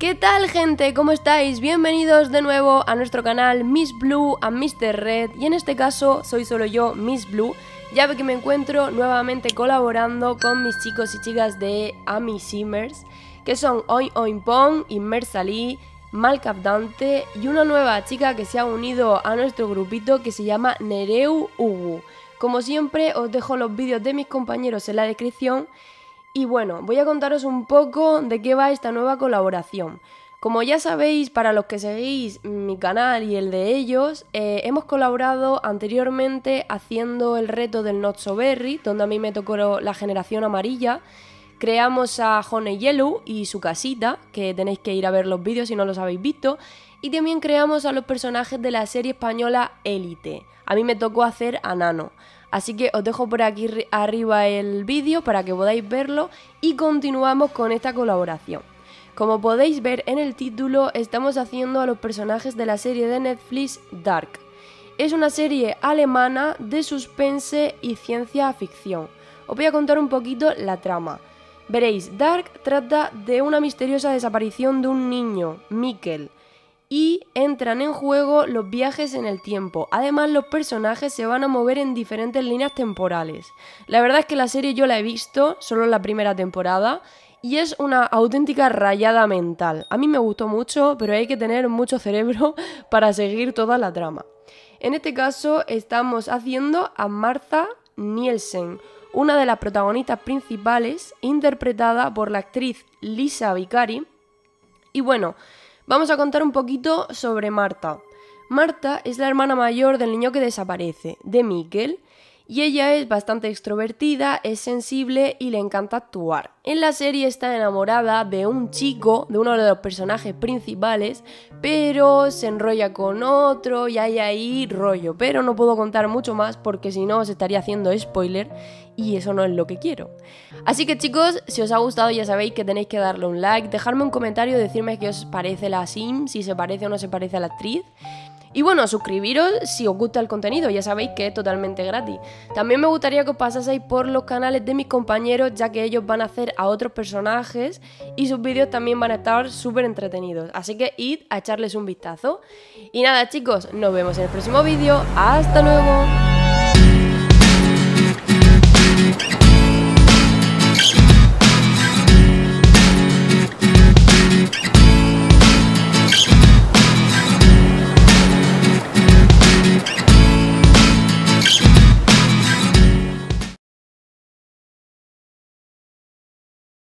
¿Qué tal, gente? ¿Cómo estáis? Bienvenidos de nuevo a nuestro canal Miss Blue and Mr. Red. Y en este caso soy solo yo, Miss Blue. Ya ve que me encuentro nuevamente colaborando con mis chicos y chicas de Ami Simmers, que son Oin Oin Pong, Inmersalí, Malcap Dante y una nueva chica que se ha unido a nuestro grupito que se llama Nereu Ugu. Como siempre, os dejo los vídeos de mis compañeros en la descripción. Y bueno, voy a contaros un poco de qué va esta nueva colaboración. Como ya sabéis, para los que seguís mi canal y el de ellos, hemos colaborado anteriormente haciendo el reto del Not So Berry, donde a mí me tocó la generación amarilla. Creamos a Honey Yellow y su casita, que tenéis que ir a ver los vídeos si no los habéis visto. Y también creamos a los personajes de la serie española Élite. A mí me tocó hacer a Nano. Así que os dejo por aquí arriba el vídeo para que podáis verlo y continuamos con esta colaboración. Como podéis ver en el título, estamos haciendo a los personajes de la serie de Netflix Dark. Es una serie alemana de suspense y ciencia ficción. Os voy a contar un poquito la trama. Veréis, Dark trata de una misteriosa desaparición de un niño, Mikkel, y entran en juego los viajes en el tiempo. Además, los personajes se van a mover en diferentes líneas temporales. La verdad es que la serie yo la he visto solo en la primera temporada y es una auténtica rayada mental. A mí me gustó mucho, pero hay que tener mucho cerebro para seguir toda la trama. En este caso estamos haciendo a Martha Nielsen, una de las protagonistas principales, interpretada por la actriz Lisa Vicari. Y bueno, vamos a contar un poquito sobre Martha. Martha es la hermana mayor del niño que desaparece, de Mikkel, y ella es bastante extrovertida, es sensible y le encanta actuar. En la serie está enamorada de un chico, de uno de los personajes principales, pero se enrolla con otro y hay ahí rollo. Pero no puedo contar mucho más porque si no os estaría haciendo spoiler y eso no es lo que quiero. Así que chicos, si os ha gustado ya sabéis que tenéis que darle un like, dejarme un comentario, decirme qué os parece la sim, si se parece o no se parece a la actriz. Y bueno, suscribiros si os gusta el contenido, ya sabéis que es totalmente gratis. También me gustaría que os pasaseis por los canales de mis compañeros, ya que ellos van a hacer a otros personajes y sus vídeos también van a estar súper entretenidos. Así que id a echarles un vistazo. Y nada chicos, nos vemos en el próximo vídeo. ¡Hasta luego!